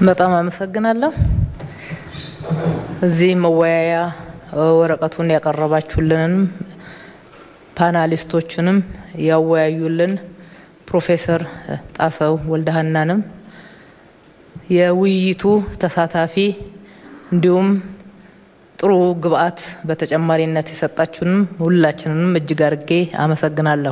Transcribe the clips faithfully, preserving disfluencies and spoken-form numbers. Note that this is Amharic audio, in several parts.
በጣም አመሰግናለሁ። እዚህ መወያያ ወረቀቱን ያቀረባችሁልን ፓናሊስቶችንም ያወያዩልን ፕሮፌሰር ጣሰው ወልደሃናንም የውይይቱ ተሳታፊ እንዲሁም ጥሩ ግብአት በተጨማሪነት የሰጣችሁንም ሁላችንንም እጅግ አድርጌ አመሰግናለሁ።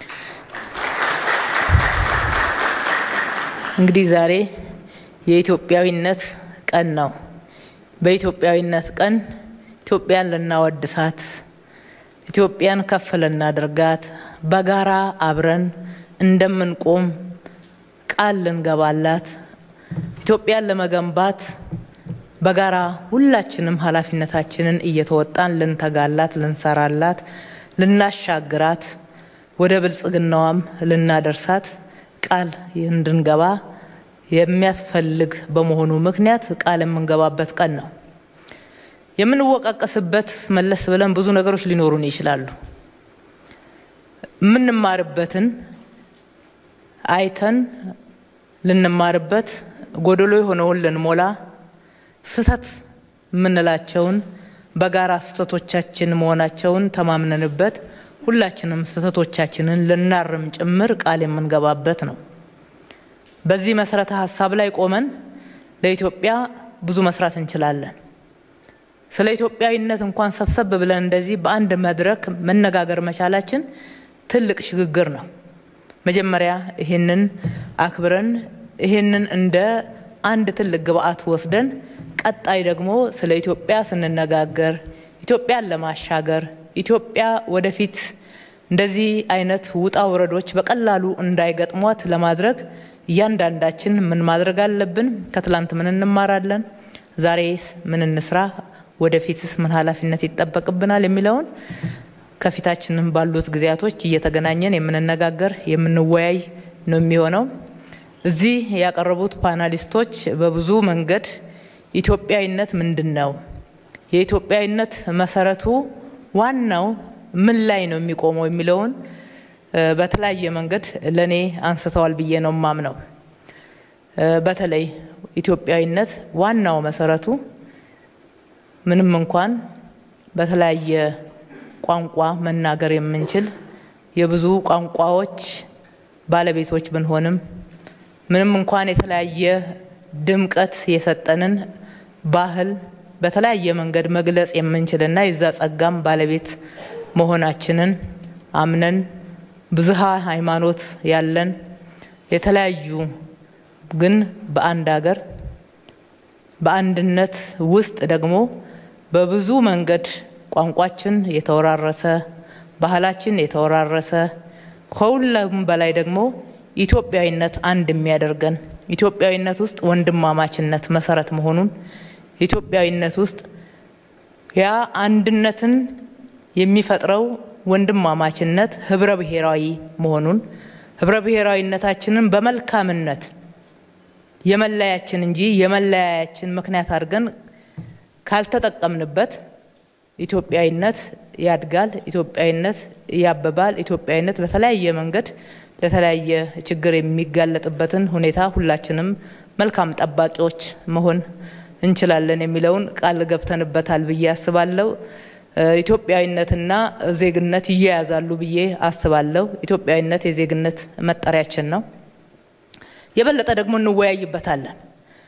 እንግዲህ ዛሬ የኢትዮጵያዊነት ቀን ነው። በኢትዮጵያዊነት ቀን ኢትዮጵያን ልናወድሳት፣ ኢትዮጵያን ከፍ ልናደርጋት፣ በጋራ አብረን እንደምንቆም ቃል ልንገባላት፣ ኢትዮጵያን ለመገንባት በጋራ ሁላችንም ኃላፊነታችንን እየተወጣን ልንተጋላት፣ ልንሰራላት፣ ልናሻግራት፣ ወደ ብልጽግናዋም ልናደርሳት ቃል እንድንገባ የሚያስፈልግ በመሆኑ ምክንያት ቃል የምንገባበት ቀን ነው። የምንወቃቀስበት መለስ ብለን ብዙ ነገሮች ሊኖሩን ይችላሉ። ምንማርበትን አይተን ልንማርበት ጎደሎ የሆነውን ልንሞላ ስተት ምንላቸውን በጋራ ስተቶቻችን መሆናቸውን ተማምነንበት ሁላችንም ስተቶቻችንን ልናርም ጭምር ቃል የምንገባበት ነው። በዚህ መሰረተ ሐሳብ ላይ ቆመን ለኢትዮጵያ ብዙ መስራት እንችላለን። ስለ ኢትዮጵያዊነት እንኳን ሰብሰብ ብለን እንደዚህ በአንድ መድረክ መነጋገር መቻላችን ትልቅ ሽግግር ነው። መጀመሪያ ይሄንን አክብረን ይሄንን እንደ አንድ ትልቅ ግብአት ወስደን ቀጣይ ደግሞ ስለ ኢትዮጵያ ስንነጋገር ኢትዮጵያን ለማሻገር ኢትዮጵያ ወደፊት እንደዚህ አይነት ውጣ ወረዶች በቀላሉ እንዳይገጥሟት ለማድረግ ያንዳንዳችን ምን ማድረግ አለብን? ከትላንት ምን እንማራለን? ዛሬስ ምን እንስራ? ወደፊትስ ምን ኃላፊነት ይጠበቅብናል? የሚለውን ከፊታችንን ባሉት ጊዜያቶች እየተገናኘን የምንነጋገር የምንወያይ ነው የሚሆነው። እዚህ ያቀረቡት ፓናሊስቶች በብዙ መንገድ ኢትዮጵያዊነት ምንድነው? የኢትዮጵያዊነት መሰረቱ ዋናው ምን ላይ ነው የሚቆመው የሚለውን በተለያየ መንገድ ለኔ አንስተዋል ብዬ ነው ማምነው። በተለይ ኢትዮጵያዊነት ዋናው መሰረቱ ምንም እንኳን በተለያየ ቋንቋ መናገር የምንችል የብዙ ቋንቋዎች ባለቤቶች ብንሆንም ምንም እንኳን የተለያየ ድምቀት የሰጠንን ባህል በተለያየ መንገድ መግለጽ የምንችልና የዛ ጸጋም ባለቤት መሆናችንን አምነን ብዙሃ ሃይማኖት ያለን የተለያዩ ግን በአንድ ሀገር በአንድነት ውስጥ ደግሞ በብዙ መንገድ ቋንቋችን የተወራረሰ ባህላችን የተወራረሰ ከሁሉም በላይ ደግሞ ኢትዮጵያዊነት አንድ የሚያደርገን ኢትዮጵያዊነት ውስጥ ወንድማማችነት መሰረት መሆኑን ኢትዮጵያዊነት ውስጥ ያ አንድነትን የሚፈጥረው ወንድማማችነት ህብረ ብሔራዊ መሆኑን ህብረ ብሔራዊነታችንን በመልካምነት የመለያችን እንጂ የመለያያችን ምክንያት አድርገን ካልተጠቀምንበት ኢትዮጵያዊነት ያድጋል፣ ኢትዮጵያዊነት ያበባል፣ ኢትዮጵያዊነት በተለያየ መንገድ ለተለያየ ችግር የሚጋለጥበትን ሁኔታ ሁላችንም መልካም ጠባቂዎች መሆን እንችላለን የሚለውን ቃል ገብተንበታል ብዬ አስባለሁ። ኢትዮጵያዊነትና ዜግነት ይያያዛሉ ብዬ አስባለሁ። ኢትዮጵያዊነት የዜግነት መጠሪያችን ነው። የበለጠ ደግሞ እንወያይበታለን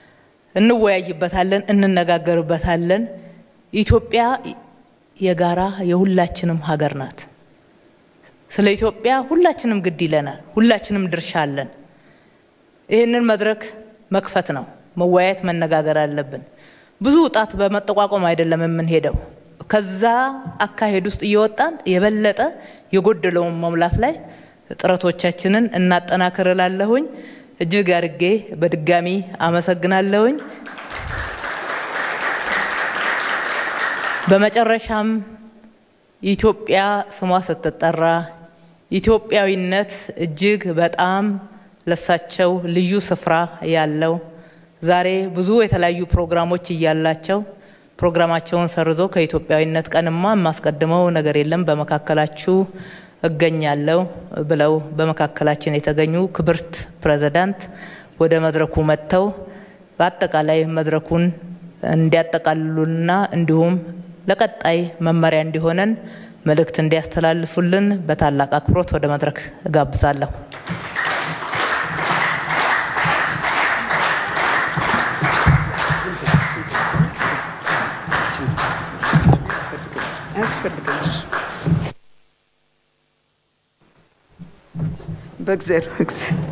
እንወያይበታለን እንነጋገርበታለን። ኢትዮጵያ የጋራ የሁላችንም ሀገር ናት። ስለ ኢትዮጵያ ሁላችንም ግድ ይለናል፣ ሁላችንም ድርሻ አለን። ይሄንን መድረክ መክፈት ነው፣ መወያየት መነጋገር አለብን። ብዙ ጣት በመጠቋቆም አይደለም የምንሄደው። ከዛ አካሄድ ውስጥ እየወጣን የበለጠ የጎደለውን መሙላት ላይ ጥረቶቻችንን እናጠናክራለሁኝ። እጅግ አድርጌ በድጋሚ አመሰግናለሁኝ። በመጨረሻም ኢትዮጵያ ስሟ ስትጠራ ኢትዮጵያዊነት እጅግ በጣም ለሳቸው ልዩ ስፍራ ያለው ዛሬ ብዙ የተለያዩ ፕሮግራሞች እያላቸው ፕሮግራማቸውን ሰርዞ ከኢትዮጵያዊነት ቀንማ ማስቀድመው ነገር የለም በመካከላችሁ እገኛለሁ ብለው በመካከላችን የተገኙ ክብርት ፕሬዝዳንት ወደ መድረኩ መጥተው በአጠቃላይ መድረኩን እንዲያጠቃልሉና እንዲሁም ለቀጣይ መመሪያ እንዲሆነን መልእክት እንዲያስተላልፉልን በታላቅ አክብሮት ወደ መድረክ ጋብዛለሁ። Bugzer, bugzer.